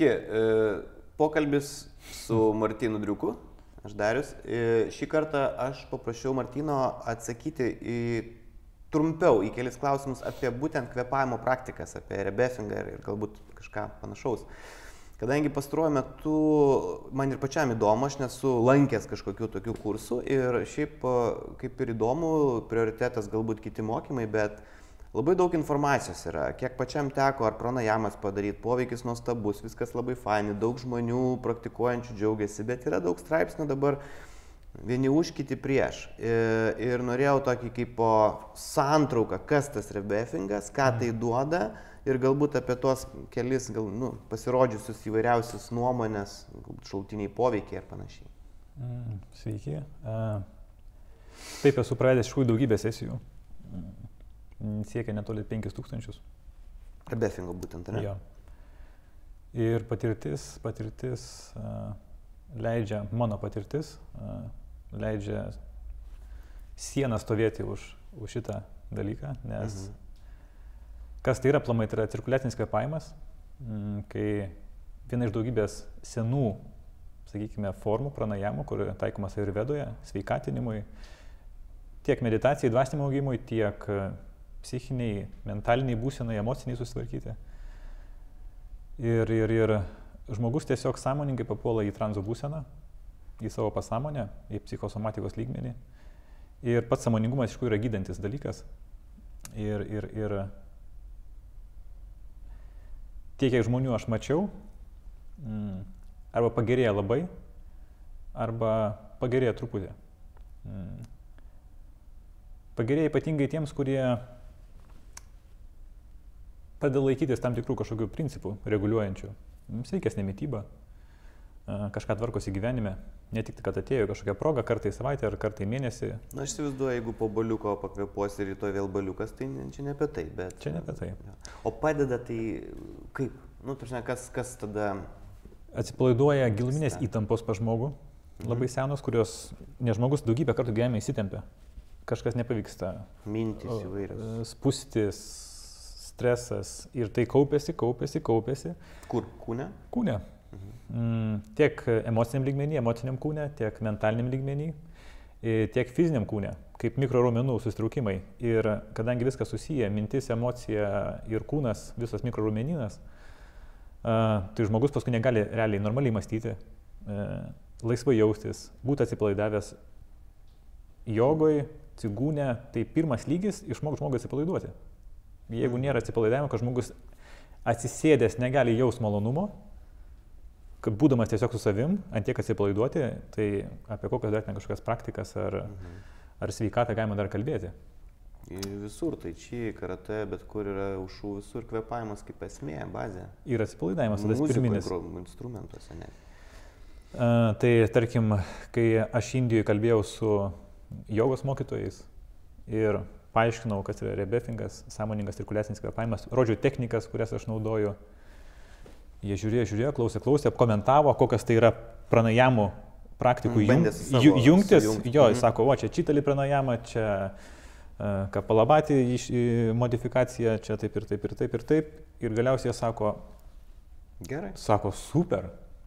Sveiki, pokalbis su Martynu Driuku, aš Darius. Šį kartą aš paprašiau Martyno atsakyti trumpiau į kelis klausimus apie būtent kvėpavimo praktikas, apie rebefingą ir galbūt kažką panašaus. Kadangi pastaruoju metu man ir pačiam įdomu, aš nesu lankęs kažkokių tokių kursų ir šiaip kaip ir įdomu, prioritetas galbūt kiti mokymai, bet labai daug informacijos yra, kiek pačiam teko ar pranajamas padaryti, poveikis nuostabus, viskas labai faini, daug žmonių praktikuojančių džiaugiasi, bet yra daug straipsnių dabar vieni už, kiti prieš. Ir norėjau tokį kaip santrauką, kas tas rebefingas, ką tai duoda ir galbūt apie tuos kelis pasirodžiusius įvairiausius nuomonės, šalutiniai poveikiai ir panašiai. Sveiki. Taip, esu pradėjęs iš daugybę sesijų. Siekia netoli 5000. Rebefingo būtent, ne? Jo. Ir patirtis leidžia, mano patirtis, leidžia sieną stovėti už šitą dalyką, nes kas tai yra aplamai, tai yra cirkuliacinis kvėpavimas, kai viena iš daugybės senų, sakykime, formų pranajamų, kur taikomas ajurvedoje, sveikatinimui, tiek meditacijai, dvasiniam augimui, tiek psichiniai, mentaliniai būsenai, emociniai susitvarkyti. Ir žmogus tiesiog sąmoningai papuola į tranzo būseną, į savo pasąmonę, į psichosomatikos lygmenį. Ir pats sąmoningumas iš tikrųjų yra gydantis dalykas. Ir tiek, kiek žmonių aš mačiau, arba pagerėja labai, arba pagerėja truputį. Pagerėja ypatingai tiems, kurie pradeda laikytis tam tikrų kažkokių principų reguliuojančių. Sveikesnė mityba, kažką tvarkosi gyvenime, ne tik, kad atėjo kažkokia proga, kartą į savaitę ar kartą į mėnesį. Na, aš įsivaizduoju, jeigu po baliuko pakvėpuosi ir rytoj vėl baliukas, tai čia ne apie tai, bet... Čia ne apie tai. O padeda tai kaip? Kas tada... Atsipalaiduoja giluminės įtampos pas žmogų, labai senos, kurios, ne žmogus daugybę kartų gyvenime įsitempia. Kažkas nepavyksta. Mintis įvairios. Spūstis, stresas ir tai kaupiasi. Kur? Kūne? Kūne. Tiek emociniam lygmenį, emociniam kūne, tiek mentaliniam lygmenį, tiek fiziniam kūne, kaip mikroraumenų susitraukimai. Ir kadangi viskas susiję, mintis, emocija ir kūnas, visas mikroraumenynas, tai žmogus paskui negali realiai normaliai mąstyti, laisvai jaustis, būti atsipalaidavęs. Jogoj, cigūne, tai pirmas lygis išmokti žmogui atsipalaiduoti. Jeigu nėra atsipalaidavimo, kad žmogus atsisėdęs negali jaust malonumo, kad būdamas tiesiog su savim, ant tiek atsipalaiduoti, tai apie kokias dar kažkokias praktikas ar sveikatą galima dar kalbėti. Visur, tai čia, karate, bet kur yra ušų, visur kvėpavimas kaip esmė, bazė. Ir atsipalaidavimas tada pirminis. Muzikų instrumentuose, ne? Tai tarkim, kai aš Indijoje kalbėjau su jogos mokytojais ir paaiškinau, kas yra rebefingas, sąmoningas cirkuliacinis kvėpavimas, rodžiau technikas, kurias aš naudoju. Jie žiūrėjo, klausė, komentavo, kokias tai yra pranajamų praktikų jungtis. Jo, jis sako, čia čitali pranajama, čia kapalabati modifikacija, čia taip ir taip. Ir galiausiai jie sako, gerai. Sako, super.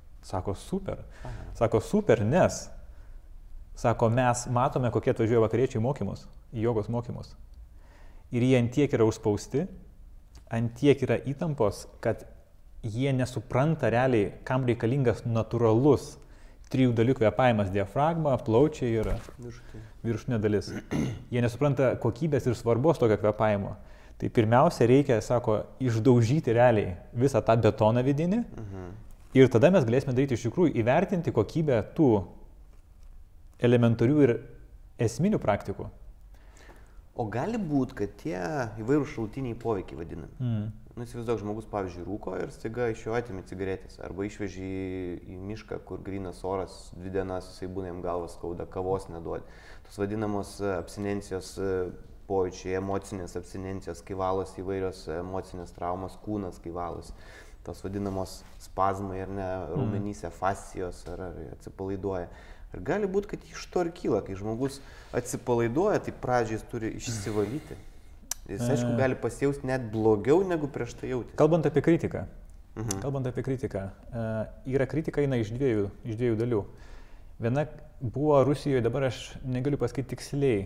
Sako, super, nes sako, mes matome, kokie atvažiuoja vakariečiai mokymus, jogos mokymus. Ir jie ant tiek yra užspausti, ant tiek yra įtampos, kad jie nesupranta realiai, kam reikalingas natūralus 3 dalių kvėpavimas, diafragma, plaučiai ir viršutinė dalis. Jie nesupranta kokybės ir svarbos tokio kvėpavimo. Tai pirmiausia reikia, sako, išdaužyti realiai visą tą betoną vidinį ir tada mes galėsime daryti iš tikrųjų įvertinti kokybę tų elementarių ir esminių praktikų. O gali būti, kad tie įvairūs šalutiniai poveikiai vadinami. Įsivaizduok, žmogus, pavyzdžiui, rūko ir staiga iš jo atimi cigaretės. Arba išveži į mišką, kur grynas oras, 2 dienas jisai būna, jam galvas skauda, kavos neduodi. Tos vadinamos abstinencijos pojūčiai, emocinės abstinencijos, kai valos įvairios emocinės traumos, kūnas kai valos. Tos vadinamos spazmai ar ne, raumenyse, fascijos ar atsipalaiduoja. Ir gali būti, kad iš to ir kyla, kai žmogus atsipalaiduoja, tai pradžiai jis turi išsivalyti. Jis, aišku, gali pasijausti net blogiau, negu prieš tai jautėsi. Kalbant apie kritiką, Kalbant apie kritiką, yra kritika eina iš dviejų dalių. Viena buvo Rusijoje, dabar aš negaliu pasakyti tiksliai,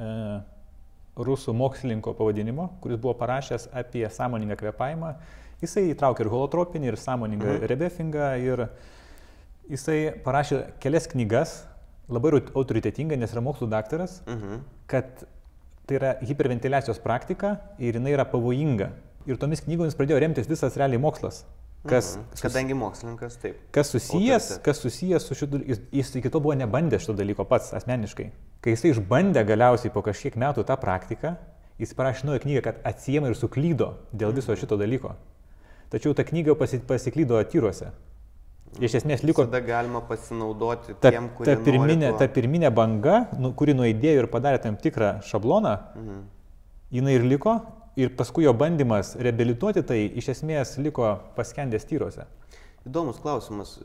rusų mokslininko pavadinimo, kuris buvo parašęs apie sąmoningą kvėpavimą. Jisai įtraukė ir holotropinį, ir sąmoningą rebefingą, ir jisai parašė kelias knygas, labai autoritetingai, nes yra mokslų daktaras, kad tai yra hiperventiliacijos praktika ir jinai yra pavojinga. Ir tomis knygomis pradėjo remtis visas realiai mokslas. Kadangi mokslininkas, taip. Kas susijęs su šitu, jis iki to buvo nebandęs šito dalyko pats asmeniškai. Kai jisai išbandė galiausiai po kažkiek metų tą praktiką, jis parašė naują knygą, kad atsiėmė ir suklydo dėl viso šito dalyko. Tačiau ta knyga pasiklydo tyruose. Iš esmės liko... Tada galima pasinaudoti tiem, kurie ta pirminė banga, kuri nuaidėjo ir padarė tam tikrą šabloną, jinai ir liko. Ir paskui jo bandymas reabilituoti tai iš esmės liko paskendęs tyruose. Įdomus klausimas,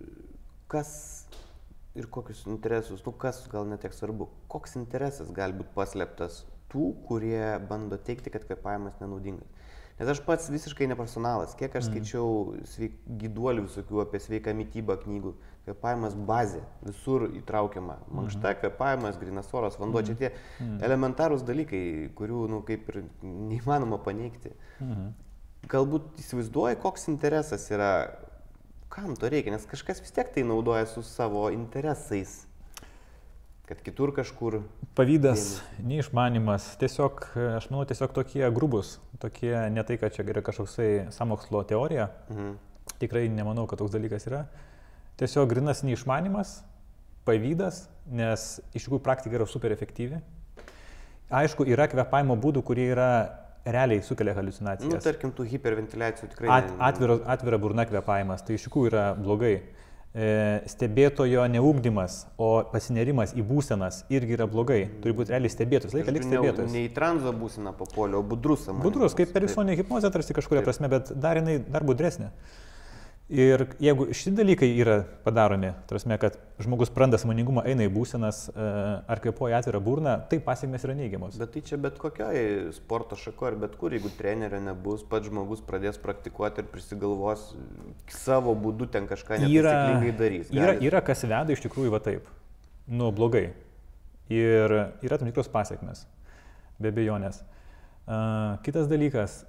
kas ir kokius interesus, kas gal netiek svarbu, koks interesas gali būti paslėptas tų, kurie bando teikti, kad kvėpavimas nenaudingas. Nes aš pats visiškai neprofesionalas, kiek aš skaičiau gyduolių visokių apie sveiką mitybą knygų, kvėpavimas bazė, visur įtraukiama, mankšta, kvėpavimas, grynas oras, vanduo, čia tie elementarūs dalykai, kurių kaip ir neįmanoma paneigti. Galbūt įsivaizduoji, koks interesas yra, kam to reikia, nes kažkas vis tiek tai naudoja su savo interesais. Kad kitur kažkur... Pavydas, neišmanimas, tiesiog, aš manau, tiesiog tokie grubus, tokie ne tai, kad čia yra kažkoksai sąmokslo teorija, tikrai nemanau, kad toks dalykas yra. Tiesiog grynas neišmanimas, pavydas, nes iš tikrųjų praktika yra super efektyvi. Aišku, yra kvėpavimo būdų, kurie yra realiai sukelia haliucinacijas. Tarkim, tų hiperventiliacijų tikrai... Atvira burna kvėpavimas, tai iš tikrųjų yra blogai. Stebėtojo neugdymas, o pasinerimas į būsenas irgi yra blogai. Turi būti realiai stebėtojas, laiką liks stebėtojas. Ne į tranzo būseną papuolė, o budrus. Budrus, kaip perisoninė hipnozė tarsi kažkuria prasme, bet dar budresnė. Ir jeigu šiti dalykai yra padaromi, tarsi, kad žmogus praranda sąmoningumą, eina į būsenas ar kvėpuoja atvirą burną, tai pasekmės yra neigiamos. Bet tai čia bet kokioje sporto šakoje ar bet kur, jeigu trenerio nebus, pats žmogus pradės praktikuoti ir prisigalvos savo būdu ten kažką netaisyklingai darys. Yra kas veda iš tikrųjų va taip, blogai. Ir yra tam tikros pasekmės, be abejonės. Kitas dalykas.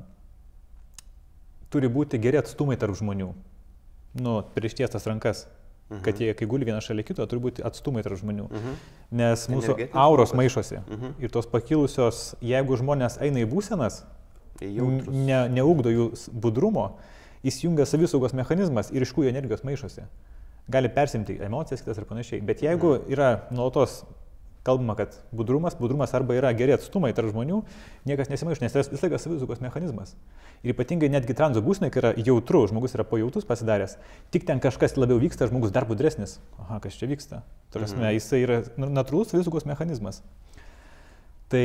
Turi būti geri atstumai tarp žmonių, prištiestas rankas, kad jie, kai guli vieną šalia kito, turi būti atstumai tarp žmonių, nes mūsų auros maišosi ir tos pakilusios, jeigu žmonės eina į būsenas, neugdo jų budrumo, įsijungia savisaugos mechanizmas ir iš jų energijos maišosi. Gali persimti emocijas kitas ir panašiai, bet jeigu yra nuolatos kalbama, kad budrumas arba yra geri atstumai tarp žmonių, niekas nesimaišo, nes tai vis laikas savisaugos mechanizmas. Ir ypatingai netgi tranzo būsenai, kai yra jautru, žmogus yra pajautus pasidaręs, tik ten kažkas labiau vyksta, žmogus dar budresnis. Aha, kas čia vyksta? Tarasme, jisai yra natūralus savisaugos mechanizmas. Tai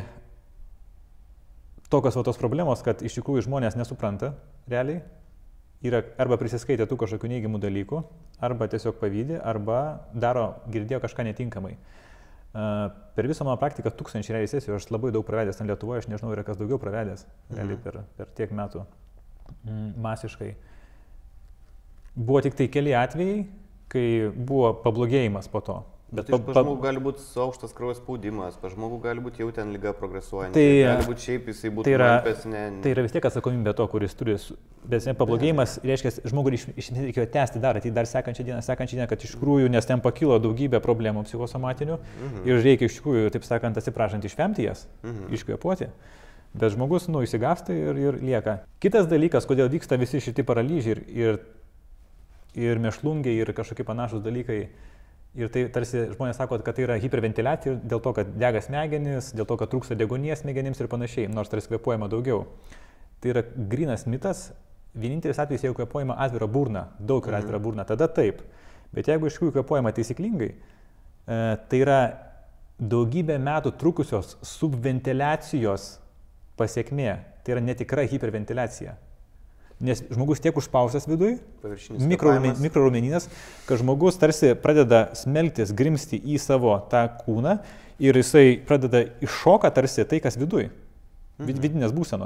tokios tos problemos, kad iš tikrųjų žmonės nesupranta realiai, yra arba prisiskaitę tų kažkokių neigiamų dalykų, arba tiesiog pavydė, arba girdėjo kažką netinkamai. Per visą mano praktiką 1000 realiai sesijų, aš labai daug pravedęs ten Lietuvoje, aš nežinau, yra kas daugiau pravedęs realiai per tiek metų masiškai. Buvo tik tai keli atvejai, kai buvo pablogėjimas po to. Bet pas žmogų gali būti aukštas kraujo spaudimas, pas žmogų gali būti jau ten liga progresuojanti, gali būti šiaip jisai būtų lampės, Tai yra vis tiek atsakomybė to, kuris turi, bet pablogėjimas reiškia, žmogui reikėjo tęsti dar sekančią dieną, kad iš tikrųjų, nes ten pakilo daugybė problemų psichosomatinių ir reikia iš tikrųjų, taip sakant, atsiprašant, išvemti jas, iškvėpuoti. Bet žmogus, įsigąsta ir lieka. Kitas dalykas, kodėl vyksta visi šitie paralyžiai ir mėšlungiai ir kažkokie panašus dalykai. Ir tai tarsi žmonės sako, kad tai yra hiperventiliacija dėl to, kad dega smegenys, dėl to, kad trūksta deguonies smegenims ir panašiai, nors tarsi kvėpuojama daugiau. Tai yra grynas mitas, vienintelis atvejis, jeigu kvėpuojama atvira burna, daug yra atvira burna, tada taip. Bet jeigu iš tikrųjų kvėpuojama taisyklingai, tai yra daugybę metų trukusios subventiliacijos pasiekmė, tai yra netikra hiperventiliacija. Nes žmogus tiek užspaustas viduj, mikroraumenynas, kad žmogus tarsi pradeda smelktis, grimsti į savo tą kūną ir jisai pradeda iššoka tarsi tai, kas viduj, vidinės būsenos.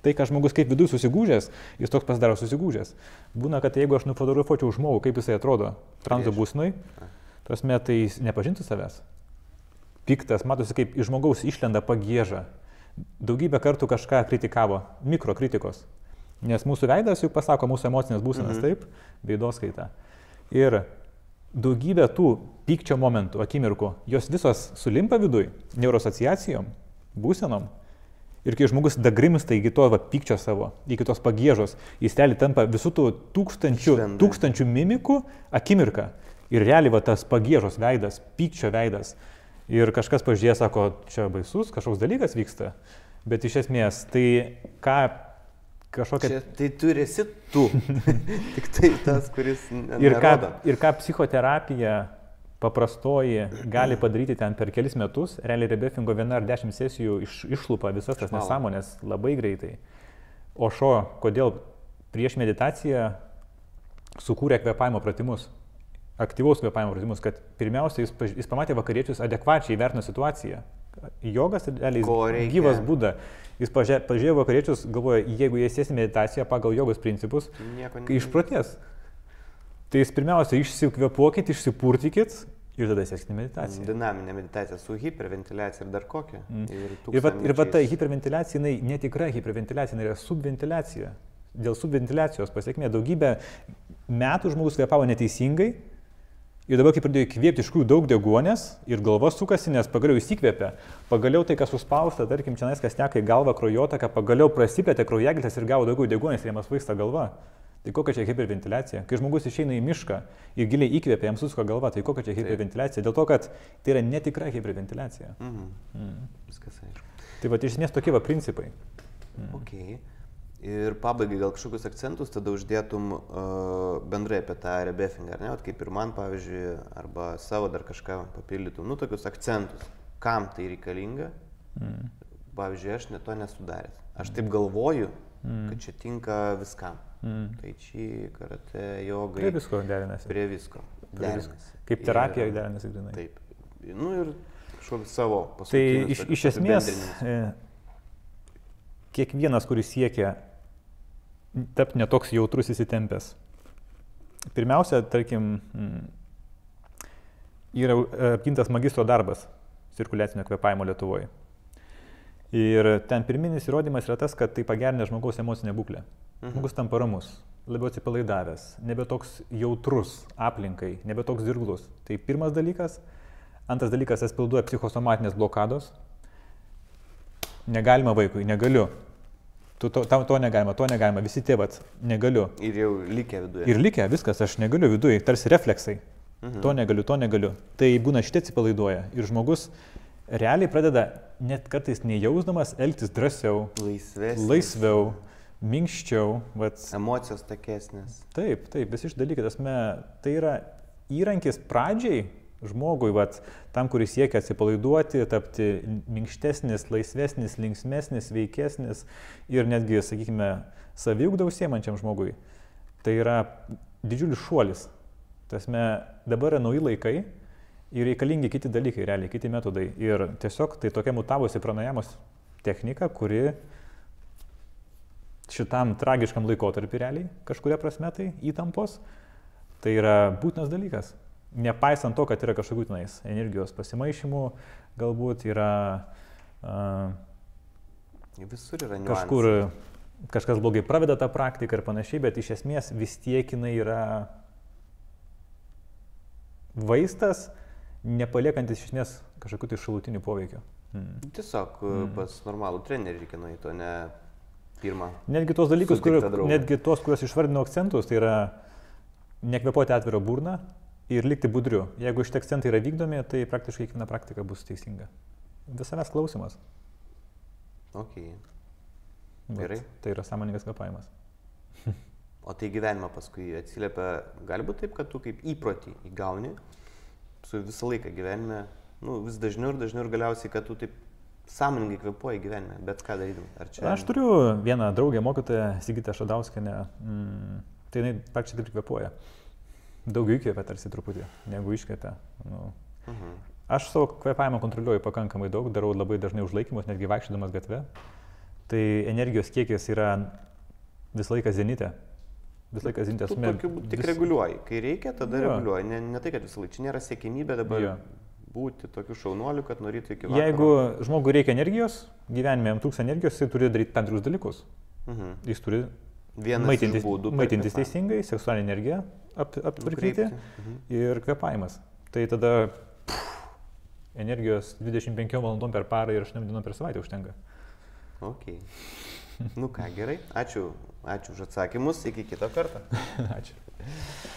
Tai, ką žmogus kaip viduje susigūžęs, jis toks pasidaro susigūžęs. Būna, kad jeigu aš nufotografuočiau žmogų, kaip jisai atrodo tranzo būsenoj, tasme tai jis nepažintų savęs. Piktas, matosi, kaip iš žmogaus išlenda pagieža. Daugybę kartų kažką kritikavo, mikrokritikos. Nes mūsų veidas juk pasako mūsų emocinės būsenas, taip, veidoskaita. Ir daugybė tų pykčio momentų, akimirkų, jos visos sulimpa viduj, neuroasociacijom, būsenom. Ir kai žmogus dagrimsta iki to pykčio savo, iki tos pagiežos, jis realiai tampa visų tų tūkstančių mimikų akimirką. Ir realiai tas pagiežos veidas, pykčio veidas. Ir kažkas pažiūrėjo, sako, čia baisus, kažkoks dalykas vyksta. Bet iš esmės, tai ką kažkokia... Čia, tai tu esi tu. Tik tai tas, kuris nerodo. Ir ką psichoterapija paprastoji gali padaryti ten per kelis metus, realiai Rebefingo 1 ar 10 sesijų išlupa visas tas nesąmonės labai greitai. Ošo, kodėl prieš meditaciją sukūrė kvėpavimo pratimus, aktyvaus kvėpavimo pratimus, kad pirmiausia jis pamatė vakariečius adekvačiai įvertino situaciją. Jogas, realiai gyvas Buda, jis pažiūrėjo vakariečius, galvoja, jeigu jie sės meditaciją pagal jogos principus, išprotės. Tai jūs pirmiausia išsikvėpuokit, išsipurtikit ir tada sėskite meditaciją. Dinaminė meditacija su hiperventiliacija ir dar kokia. Ir va ta hiperventiliacija, jinai netikra hiperventiliacija, jinai yra subventiliacija. Dėl subventiliacijos pasiekmė daugybę metų žmogus kvėpavo neteisingai ir dabar kai pradėjo kvėpti iš tikrųjų daug deguonės ir galva sukasi, nes pagaliau įsikvėpė. Pagaliau tai, kas suspausta, tarkim, čia kas teka į galvą kraujotaka, pagaliau prasiplėtė kraujagyslės ir gavo daugiau deguonės ir jiems vaista galva. Tai kokia čia hiperventiliacija? Kai žmogus išeina į mišką ir giliai įkvėpia, jam susuka galva, tai kokia čia hiperventiliacija? Dėl to, kad tai yra netikra hiperventiliacija. Viskas aišku. Tai va, iš esmės tokie va principai. Okay. Ir pabaigai gal kažkokius akcentus tada uždėtum bendrai apie tą rebefingą, ar ne? Kaip ir man, pavyzdžiui, arba savo dar kažką papildytum. Tokius akcentus. Kam tai reikalinga? Pavyzdžiui, aš to nesudaręs. Aš taip galvoju, kad čia tinka viskam. Tai čia karate, jogai. Prie visko derinasi. Prie visko. Derinasi. Kaip terapija derinasi grinai. Taip. Ir kažkokius savo pasakymus. Tai iš esmės, kiekvienas, kuris siekia tapti netoks jautrus įsitempęs. Pirmiausia, tarkim, yra apgintas magistro darbas cirkuliacinio kvėpavimo Lietuvoje. Ir ten pirminis įrodymas yra tas, kad tai pagerina žmogaus emocinę būklę. Žmogus tampa ramus, labiau atsipalaidavęs, nebe toks jautrus aplinkai, nebe toks dirglus. Tai pirmas dalykas. Antras dalykas, atspilduoja psichosomatinės blokados. Negalima vaikui, negaliu. To negalima, visi tėvats, negaliu. Ir jau likę viduje. Ir likę, viskas, aš negaliu viduje, tarsi refleksai. To negaliu. Tai būna šitie atsipalaiduoja. Ir žmogus realiai pradeda, net kartais nejausdamas, elgtis drąsiau, laisviau, minkščiau. Emocijos takesnės. Taip, visi iš dalykai. Tai yra įrankis pradžiai žmogui, tam, kuris siekia atsipalaiduoti, tapti minkštesnis, laisvesnis, linksmesnis, veikesnis ir netgi, sakykime, saviugdą užsiemančiam žmogui. Tai yra didžiulis šuolis. Dabar yra nauji laikai ir reikalingi kiti dalykai, realiai, kiti metodai. Ir tiesiog tai tokia mutavusi pranajamos technika, kuri šitam tragiškam laikotarpiu realiai, kažkuria prasme tai įtampos, tai yra būtinas dalykas. Nepaisant to, kad yra kažkokių tenais energijos pasimaišymų, galbūt yra visur yra niuansai. Kažkur kažkas blogai praveda tą praktiką ir panašiai, bet iš esmės vis tiek jinai yra vaistas, nepaliekantis iš esmės kažkokių tai šalutinių poveikio. Tiesiog pas normalų trenerį reikia nueiti, o ne pirmą. Netgi tos dalykus, kuriuos išvardinau akcentus, tai yra nekvėpuoti atvirą burną ir likti budriu. Jeigu šitie akcentai yra vykdomi, tai praktiškai kiekviena praktika bus teisinga. Visavęs klausimas. Ok. Gerai. Tai yra sąmoningas kvėpavimas. O tai gyvenimą paskui atsiliepia, gali būti taip, kad tu kaip įprotį įgauni, su visą laiką gyvenime, vis dažniau ir galiausiai, kad tu taip sąmoningai kvėpuoji gyvenime, bet ką darydam? Aš turiu vieną draugę mokytoją, Sigitą Šadauskienę, tai jinai praktiškai taip kvėpuoja. Daugiau įkvėpia tarsi truputį, negu iškvėpia. Aš savo kvėpavimą kontroliuoju pakankamai daug, darau labai dažnai užlaikymus, netgi vaikščiodamas gatve. tai energijos kiekis yra visą laiką zenite. Visą laiką zenite. Tu tokiu tik reguliuoji. Kai reikia, tada Jo. reguliuoji. Ne tai, kad visą laiką. Čia nėra siekimybė dabar Jo. būti tokiu šaunuoliu, kad nuo ryto iki vakaro. Jeigu žmogui reikia energijos, gyvenime jam trūksta energijos, jis turi daryti tam tikrus dalykus. Jis turi Vienas iš būdų maitintis teisingai, seksualinė energija aptvarkyti ir kvėpavimas. Tai tada energijos 25 valandom per parą ir 8 dienom per savaitę užtenka. Ok. Nu ką, gerai. Ačiū už atsakymus. Iki kito karto. Ačiū.